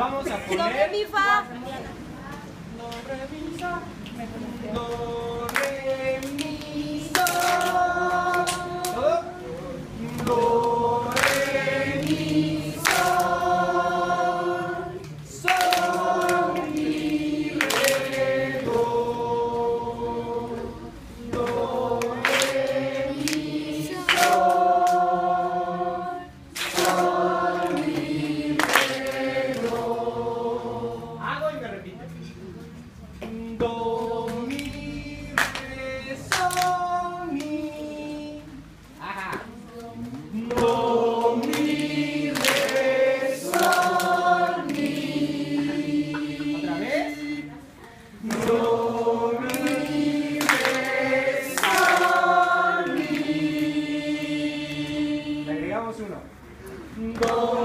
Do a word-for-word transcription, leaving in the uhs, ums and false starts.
vamos a poner... Do, re, mi, fa. Do, re, mi, fa. Do, re, mi, sol. Do, re, mi, sol. Sol, mi, re, do. Do, re, mi, sol. Sol, mi, re, do. Hago y me repite. Do, mi, re, sol, mi. Ajá. Do, mi, re, sol, mi. Otra vez. Do, mi, re, sol, mi. Le agregamos uno. Do,